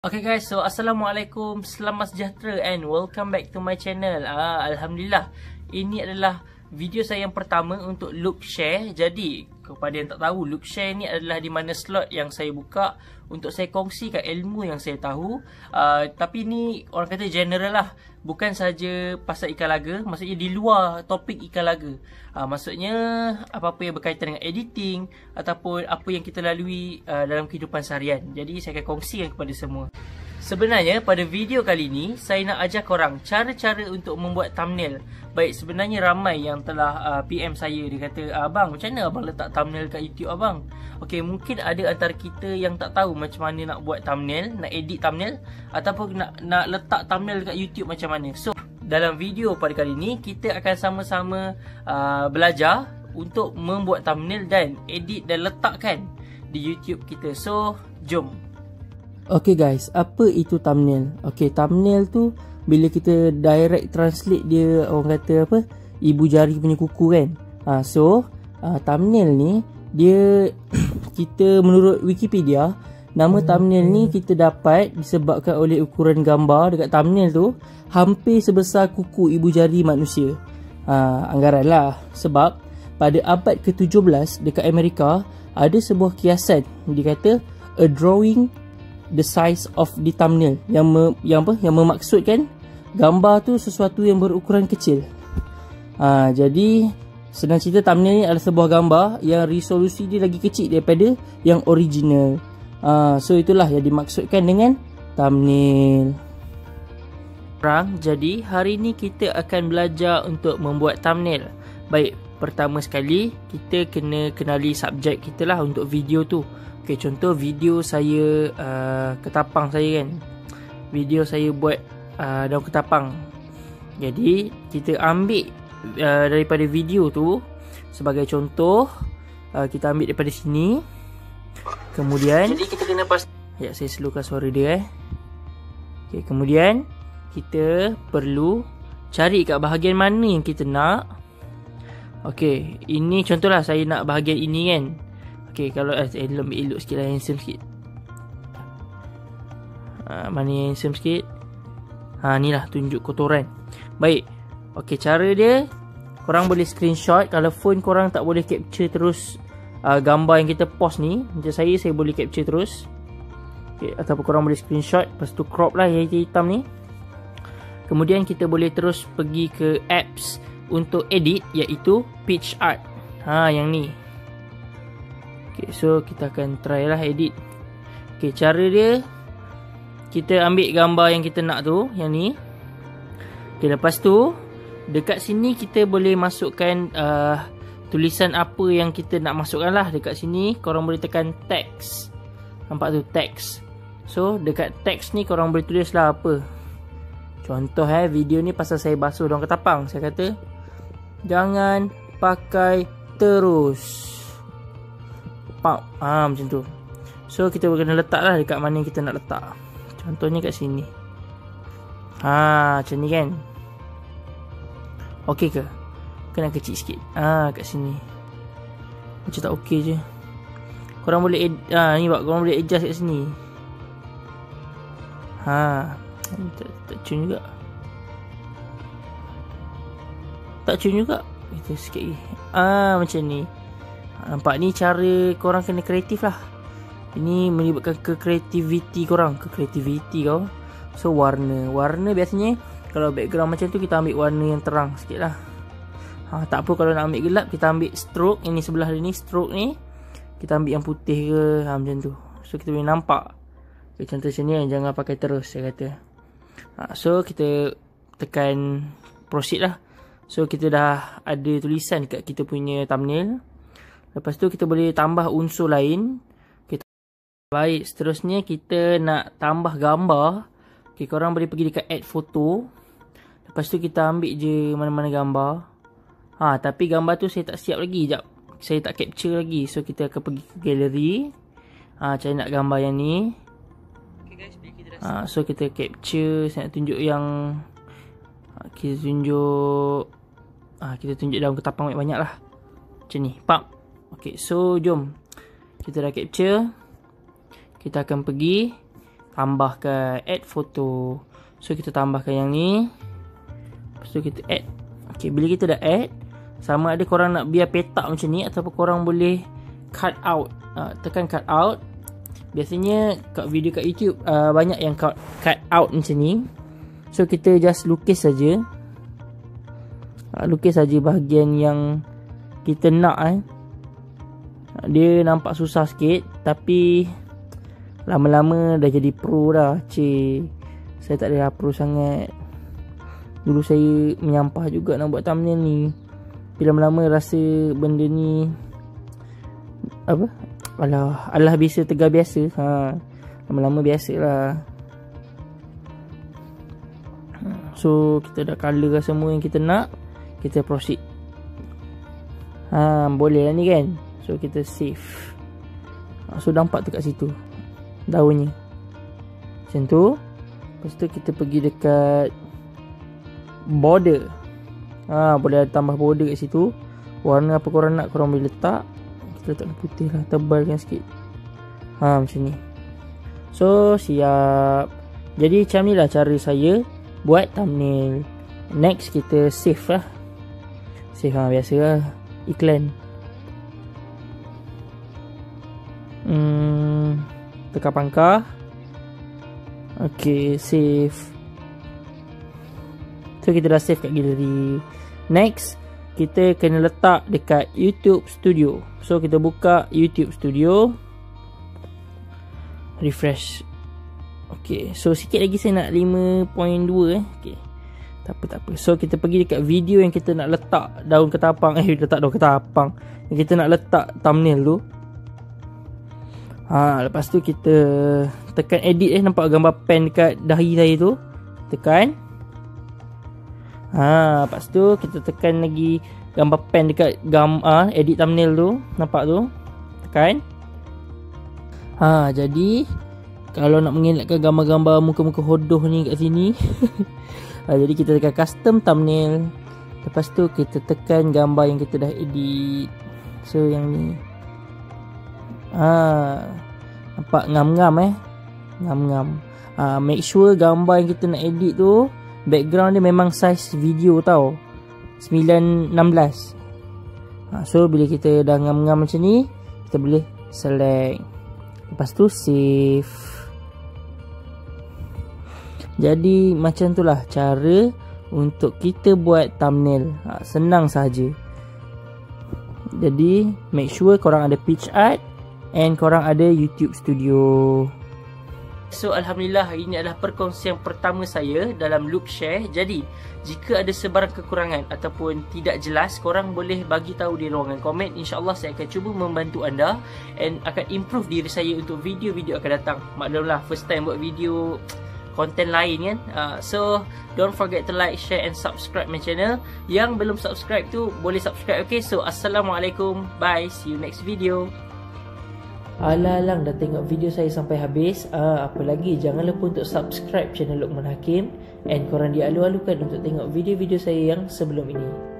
Okay guys, so Assalamualaikum, selamat sejahtera and welcome back to my channel. Alhamdulillah, ini adalah video saya yang pertama untuk loop share. Jadi, kepada yang tak tahu, loop share ni adalah di mana slot yang saya buka untuk saya kongsikan ilmu yang saya tahu. Tapi ni orang kata general lah, bukan saja pasal ikan laga, maksudnya di luar topik ikan laga. Maksudnya apa-apa yang berkaitan dengan editing ataupun apa yang kita lalui dalam kehidupan seharian. Jadi saya akan kongsikan kepada semua. Sebenarnya pada video kali ni saya nak ajar korang cara-cara untuk membuat thumbnail. Baik, sebenarnya ramai yang telah PM saya. Dia kata, abang, macam mana abang letak thumbnail kat YouTube abang? Okey, mungkin ada antara kita yang tak tahu macam mana nak buat thumbnail, nak edit thumbnail ataupun nak letak thumbnail kat YouTube macam mana. So, dalam video pada kali ni kita akan sama-sama belajar untuk membuat thumbnail dan edit dan letakkan di YouTube kita. So, jom. Okay guys, apa itu thumbnail? Okay, thumbnail tu bila kita direct translate dia, orang kata apa, ibu jari punya kuku kan. Thumbnail ni dia kita menurut Wikipedia, nama thumbnail ni kita dapat disebabkan oleh ukuran gambar dekat thumbnail tu hampir sebesar kuku ibu jari manusia. Anggaran lah. Sebab pada abad ke-17 dekat Amerika ada sebuah kiasan, dia kata a drawing the size of the thumbnail, yang memaksudkan gambar tu sesuatu yang berukuran kecil. Jadi senang cerita, thumbnail ni adalah sebuah gambar yang resolusi dia lagi kecil daripada yang original. So itulah yang dimaksudkan dengan thumbnail. Jadi hari ni kita akan belajar untuk membuat thumbnail. Baik, pertama sekali kita kena kenali subjek kita lah untuk video tu. Okay, contoh video saya ketapang saya kan. Video saya buat daun ketapang. Jadi kita ambil daripada video tu sebagai contoh, kita ambil daripada sini. Kemudian jadi kita kena ya, saya slowkan suara dia Okay, kemudian kita perlu cari kat bahagian mana yang kita nak. Okay, ini contohlah saya nak bahagian ini kan. Okay, kalau elok sikit lah, handsome sikit. Mana yang handsome sikit? Ni lah, tunjuk kotoran. Baik. Okay, cara dia, korang boleh screenshot. Kalau phone korang tak boleh capture terus gambar yang kita post ni, macam saya boleh capture terus. Okay, ataupun korang boleh screenshot, lepas tu crop lah yang hitam ni. Kemudian kita boleh terus pergi ke apps untuk edit, iaitu PicArt. Yang ni. Okay, so kita akan try lah edit. Okay, cara dia, kita ambil gambar yang kita nak tu, yang ni. Okay, lepas tu dekat sini kita boleh masukkan tulisan apa yang kita nak masukkan lah. Dekat sini korang boleh tekan text. Nampak tu, text. So dekat text ni korang boleh tulis lah apa. Contoh video ni pasal saya basuh daun ketapang. Saya kata, jangan pakai terus. Macam tu. So kita kena letak lah dekat mana kita nak letak. Contohnya kat sini. Macam ni kan. Okey ke? Kena kecil sikit. Kat sini. Macam tak okey je. Korang boleh ni buat, korang boleh adjust kat sini. Tak cun juga. Tak cun juga. Kita sikit lagi. Macam ni. Nampak, ni cara korang kena kreatif lah. Ini melibatkan ke kreativiti korang. Ke kreativiti kau. So warna biasanya kalau background macam tu kita ambil warna yang terang sikit lah. Tak apa kalau nak ambil gelap, kita ambil stroke. Ini sebelah ni, stroke ni kita ambil yang putih ke, macam tu. So kita boleh nampak. Contoh macam ni, jangan pakai terus, saya kata. So kita tekan proceed lah. So kita dah ada tulisan kat kita punya thumbnail. Lepas tu kita boleh tambah unsur lain. Baik, seterusnya kita nak tambah gambar. Okay, korang boleh pergi dekat add photo. Lepas tu kita ambil je mana-mana gambar. Tapi gambar tu saya tak siap lagi. Sekejap, saya tak capture lagi. So kita akan pergi ke gallery. Saya nak gambar yang ni. So kita capture. Saya nak tunjuk yang kita tunjuk daun ketapang banyak lah. Macam ni, Okay, so jom. Kita dah capture. Kita akan pergi tambahkan add photo. So kita tambahkan yang ni. Lepas tu kita add. Okay, bila kita dah add, sama ada korang nak biar petak macam ni ataupun korang boleh cut out. Tekan cut out. Biasanya kat video kat YouTube banyak yang cut out macam ni. So kita just lukis saja. Lukis saja bahagian yang kita nak. Dia nampak susah sikit, tapi lama-lama dah jadi pro dah. Saya tak ada pro sangat. Dulu saya menyampah juga nak buat thumbnail ni. Tapi lama-lama rasa benda ni alah biasa tegar biasa. Lama-lama biasalah. So kita dah colour semua yang kita nak. Kita proceed. Boleh lah ni kan. So kita save. So nampak tu kat situ daunnya macam tu. Lepas tu kita pergi dekat border. Boleh ada tambah border kat situ. Warna apa korang nak, korang boleh letak. Kita letak putih lah, tebalkan sikit. Macam ni. So siap. Jadi macam ni lah cara saya buat thumbnail. Next kita save lah. Save biasa lah, iklan. Tekan pangkah. Okay, save. So kita dah save kat galeri. Next, kita kena letak dekat YouTube Studio. So kita buka YouTube Studio, refresh. Okay, so sikit lagi saya nak 5.2 Okay, tak apa. So kita pergi dekat video yang kita nak letak daun ketapang. Letak daun ketapang yang kita nak letak thumbnail tu. Lepas tu kita tekan edit. Nampak gambar pen dekat dahi saya tu. Tekan. Lepas tu kita tekan lagi gambar pen dekat edit thumbnail tu. Nampak tu. Tekan. Jadi kalau nak mengelakkan gambar-gambar muka-muka hodoh ni kat sini jadi kita tekan custom thumbnail. Lepas tu kita tekan gambar yang kita dah edit. So yang ni nampak ngam-ngam ngam-ngam. Make sure gambar yang kita nak edit tu background dia memang size video tau, 9:16. So bila kita dah ngam-ngam macam ni, kita boleh select. Lepas tu save. Jadi macam tu lah cara untuk kita buat thumbnail. Senang saja. Jadi make sure korang ada PictArt and korang ada YouTube Studio. So Alhamdulillah, ini adalah perkongsian pertama saya dalam Lookshare. Jadi jika ada sebarang kekurangan ataupun tidak jelas, korang boleh bagi tahu di ruangan komen. InsyaAllah saya akan cuba membantu anda and akan improve diri saya untuk video-video akan datang. Maklumlah first time buat video konten lain kan. So don't forget to like, share and subscribe my channel. Yang belum subscribe tu boleh subscribe. Okay, so Assalamualaikum, bye, see you next video. Alang dah tengok video saya sampai habis. Apa lagi, jangan lupa untuk subscribe channel Luqman Hakim and korang dialu-alukan untuk tengok video-video saya yang sebelum ini.